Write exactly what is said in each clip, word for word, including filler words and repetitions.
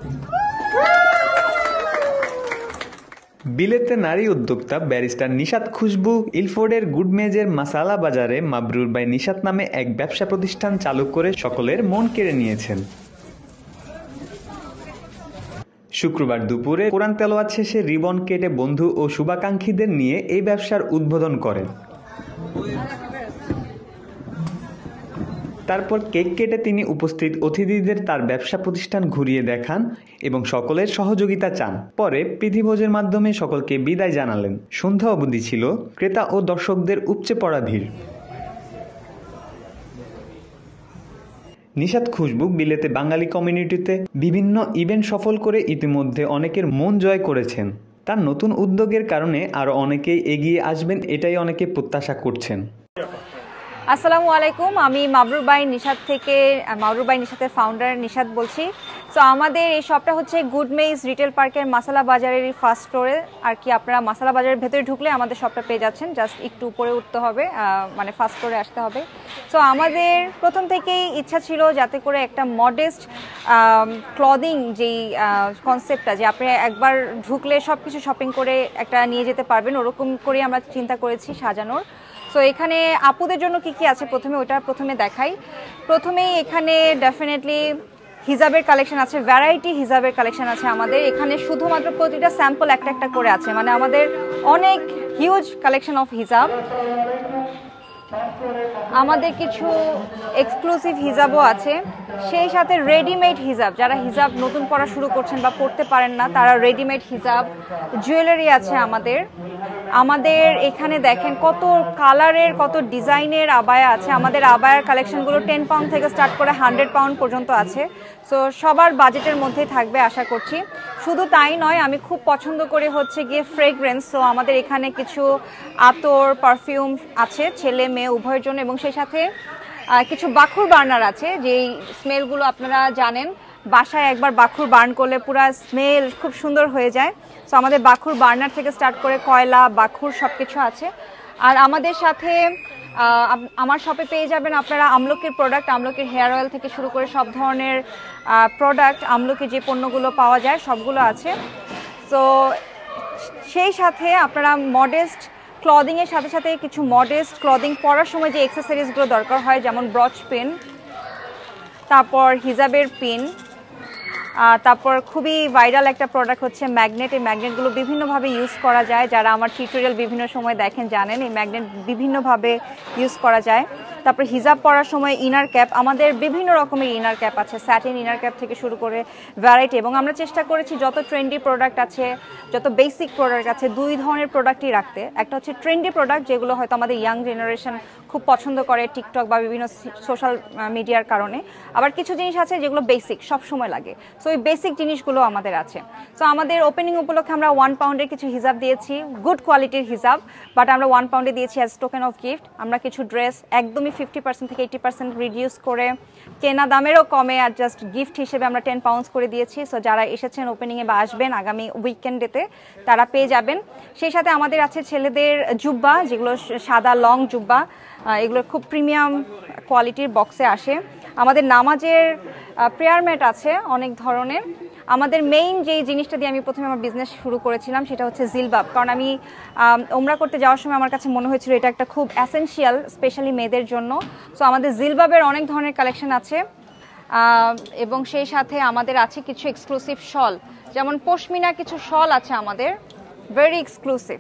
বিলেতে নারী উদ্যোক্তা ব্যারিস্টার নিশাত খুশবু ইলফোর্ডের গুডমেজের মাসালা বাজারে মাবরুর বাই নিশাত নামে এক ব্যবসা প্রতিষ্ঠান চালু করে সকলের মন কেড়ে নিয়েছেন। শুক্রবার দুপুরে কোরআন তেলাওয়াত শেষে রিবন কেটে বন্ধু ও শুভাকাঙ্ক্ষীদের নিয়ে এই ব্যবসার উদ্বোধন করেন। তারপর কেক কেটে তিনি উপস্থিত অতিথিদের তার ব্যবসা প্রতিষ্ঠান ঘুরিয়ে দেখান এবং সকলের সহযোগিতা চান। পরে প্রীতিভোজের মাধ্যমে সকলকে বিদায় জানালেন। সন্ধ্যা অবধি ছিল ক্রেতা ও দর্শকদের উপচে পড়া ভিড়। নিশাত খুশবু বিলেতে বাঙালি কমিউনিটিতে বিভিন্ন ইভেন্ট সফল করে ইতিমধ্যে অনেকের মন জয় করেছেন। তার নতুন উদ্যোগের কারণে আরও অনেকেই এগিয়ে আসবেন, এটাই অনেকে প্রত্যাশা করছেন। আসসালামু আলাইকুম, আমি মাবরুর বাই নিশাত থেকে মাবরুর বাই নিশাতের ফাউন্ডার নিশাত বলছি। সো আমাদের এই শপটা হচ্ছে গুডমেজ রিটেল পার্কের মাসালা বাজারের ফার্স্ট ফ্লোরে আর কি। আপনারা মাসালা বাজারের ভেতরে ঢুকলে আমাদের শপটা পেয়ে যাচ্ছেন, জাস্ট একটু উপরে উঠতে হবে, মানে ফার্স্ট ফ্লোরে আসতে হবে। সো আমাদের প্রথম থেকেই ইচ্ছা ছিল যাতে করে একটা মডেস্ট ক্লদিং যেই কনসেপ্টটা, যে আপনি একবার ঢুকলে সব কিছু শপিং করে একটা নিয়ে যেতে পারবেন, ওরকম করে আমরা চিন্তা করেছি সাজানোর। সো এখানে আপুদের জন্য কি কি আছে প্রথমে ওটা প্রথমে দেখাই। প্রথমেই এখানে ডেফিনেটলি হিজাবের কালেকশন আছে, ভ্যারাইটি হিজাবের কালেকশন আছে আমাদের এখানে। শুধুমাত্র প্রতিটা স্যাম্পল একটা একটা করে আছে, মানে আমাদের অনেক হিউজ কালেকশন অফ হিজাব। আমাদের কিছু এক্সক্লুসিভ হিজাবও আছে, সেই সাথে রেডিমেড হিজাব, যারা হিজাব নতুন পড়া শুরু করছেন বা পড়তে পারেন না তারা রেডিমেড হিজাব। জুয়েলারি আছে আমাদের আমাদের এখানে দেখেন কত কালারের কত ডিজাইনের আবায়া আছে। আমাদের আবায়ার কালেকশনগুলো টেন পাউন্ড থেকে স্টার্ট করে হান্ড্রেড পাউন্ড পর্যন্ত আছে। সো সবার বাজেটের মধ্যেই থাকবে আশা করছি। শুধু তাই নয়, আমি খুব পছন্দ করি হচ্ছে গিয়ে ফ্রেগরেন্স। সো আমাদের এখানে কিছু আতর পারফিউম আছে ছেলে মেয়ে উভয়ের জন্য, এবং সেই সাথে কিছু বাখুর বার্নার আছে, যেই স্মেলগুলো আপনারা জানেন বাসায় একবার বাখুর বার্ন করলে পুরো স্মেল খুব সুন্দর হয়ে যায়। সো আমাদের বাখুর বার্নার থেকে স্টার্ট করে কয়লা বাখুর সব কিছু আছে। আর আমাদের সাথে আমার শপে পেয়ে যাবেন আপনারা আমলকির প্রোডাক্ট, আমলকির হেয়ার অয়েল থেকে শুরু করে সব ধরনের প্রোডাক্ট, আমলকির যে পণ্যগুলো পাওয়া যায় সবগুলো আছে। সো সেই সাথে আপনারা মডেস্ট ক্লদিংয়ের সাথে সাথে কিছু মডেস্ট ক্লদিং পরার সময় যে অ্যাক্সেসরিজগুলো দরকার হয়, যেমন ব্রচ পিন, তারপর হিজাবের পিন, তারপর খুবই ভাইরাল একটা প্রোডাক্ট হচ্ছে ম্যাগনেট। এই ম্যাগনেটগুলো বিভিন্নভাবে ইউজ করা যায়, যারা আমার টিউটোরিয়াল বিভিন্ন সময় দেখেন জানেন এই ম্যাগনেট বিভিন্নভাবে ইউজ করা যায়। তারপর হিজাব পরার সময় ইনার ক্যাপ, আমাদের বিভিন্ন রকমের ইনার ক্যাপ আছে, স্যাটিন ইনার ক্যাপ থেকে শুরু করে ভ্যারাইটি। এবং আমরা চেষ্টা করেছি যত ট্রেন্ডি প্রোডাক্ট আছে, যত বেসিক প্রোডাক্ট আছে, দুই ধরনের প্রোডাক্টই রাখতে। একটা হচ্ছে ট্রেন্ডি প্রোডাক্ট, যেগুলো হয়তো আমাদের ইয়াং জেনারেশন খুব পছন্দ করে টিকটক বা বিভিন্ন সোশ্যাল মিডিয়ার কারণে। আবার কিছু জিনিস আছে যেগুলো বেসিক সব সময় লাগে, সো এই বেসিক জিনিসগুলো আমাদের আছে। সো আমাদের ওপেনিং উপলক্ষে আমরা ওয়ান পাউন্ডের কিছু হিজাব দিয়েছি, গুড কোয়ালিটির হিজাব, বাট আমরা ওয়ান পাউন্ডে দিয়েছি অ্যাজ টোকেন অফ গিফট। আমরা কিছু ড্রেস একদমই ফিফটি পার্সেন্ট থেকে এইটি পার্সেন্ট রিডিউস করে, কেনা দামেরও কমে, আর জাস্ট গিফট হিসেবে আমরা টেন পাউন্ডস করে দিয়েছি। সো যারা এসেছেন ওপেনিংয়ে বা আসবেন আগামী উইকেন্ডেতে তারা পেয়ে যাবেন। সেই সাথে আমাদের আছে ছেলেদের জুব্বা, যেগুলো সাদা লং জুব্বা, এগুলো খুব প্রিমিয়াম কোয়ালিটির বক্সে আসে। আমাদের নামাজের প্রেয়ার ম্যাট আছে অনেক ধরনের। আমাদের মেইন যেই জিনিসটা দিয়ে আমি প্রথমে আমার বিজনেস শুরু করেছিলাম সেটা হচ্ছে জিলবাব, কারণ আমি ওমরা করতে যাওয়ার সময় আমার কাছে মনে হয়েছিল এটা একটা খুব এসেনশিয়াল, স্পেশালি মেয়েদের জন্য। সো আমাদের জিলবাবের অনেক ধরনের কালেকশন আছে, এবং সেই সাথে আমাদের আছে কিছু এক্সক্লুসিভ শল, যেমন পশমিনা কিছু শল আছে আমাদের, ভেরি এক্সক্লুসিভ।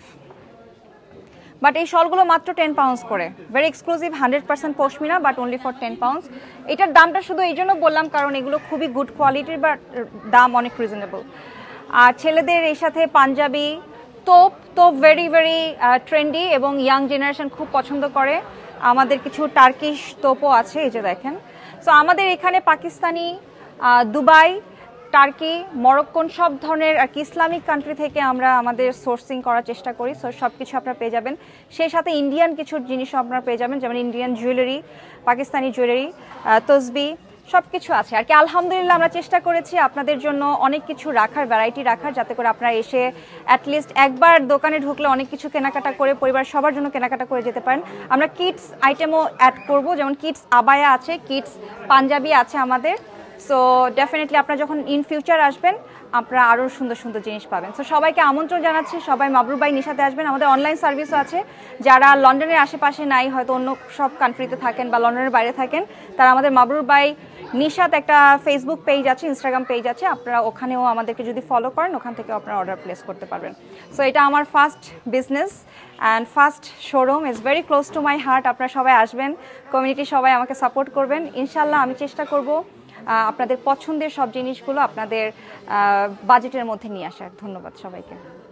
বাট এই শলগুলো মাত্র টেন পাউন্ডস করে, very exclusive, hundred percent pashmina, but only for ten pounds. এটার দামটা শুধু এই জন্য বললাম কারণ এগুলো খুবই গুড কোয়ালিটির, বাট দাম অনেক রিজনেবল। আর ছেলেদের এই সাথে panjabi top, top very very trendy এবং ইয়াং জেনারেশন খুব পছন্দ করে। আমাদের কিছু টার্কিশ তোপও আছে, এই যে দেখেন। সো আমাদের এখানে পাকিস্তানি, দুবাই, টার্কি, মরক্কন সব ধরনের আর কি ইসলামিক কান্ট্রি থেকে আমরা আমাদের সোর্সিং করার চেষ্টা করি। সো সব কিছু আপনারা পেয়ে যাবেন। সেই সাথে ইন্ডিয়ান কিছু জিনিসও আপনারা পেয়ে যাবেন, যেমন ইন্ডিয়ান জুয়েলারি, পাকিস্তানি জুয়েলারি, তসবি, সব কিছু আছে আর কি। আলহামদুলিল্লাহ আমরা চেষ্টা করেছি আপনাদের জন্য অনেক কিছু রাখার, ভ্যারাইটি রাখার, যাতে করে আপনারা এসে অ্যাটলিস্ট একবার দোকানে ঢুকলে অনেক কিছু কেনাকাটা করে পরিবার সবার জন্য কেনাকাটা করে যেতে পারেন। আমরা কিডস আইটেমও অ্যাড করব, যেমন কিডস আবায়া আছে, কিডস পাঞ্জাবি আছে আমাদের, সো ডেফিনেটলি আপনারা যখন ইন ফিউচার আসবেন আপনারা আরও সুন্দর সুন্দর জিনিস পাবেন। সো সবাইকে আমন্ত্রণ জানাচ্ছি, সবাই মাবরুর বাই নিশাতে আসবেন। আমাদের অনলাইন সার্ভিসও আছে, যারা লন্ডনের আশেপাশে নাই, হয়তো অন্য সব কান্ট্রিতে থাকেন বা লন্ডনের বাইরে থাকেন, তারা আমাদের মাবরুর বাই নিশাত একটা ফেসবুক পেজ আছে, ইনস্টাগ্রাম পেজ আছে, আপনারা ওখানেও আমাদেরকে যদি ফলো করেন ওখান থেকে আপনারা অর্ডার প্লেস করতে পারবেন। সো এটা আমার first business and first showroom, is very close to my heart. আপনারা সবাই আসবেন, কমিউনিটি সবাই আমাকে সাপোর্ট করবেন। ইনশাল্লাহ আমি চেষ্টা করব আপনাদের পছন্দের সব জিনিসগুলো আপনাদের বাজেটের মধ্যে নিয়ে আসার। ধন্যবাদ সবাইকে।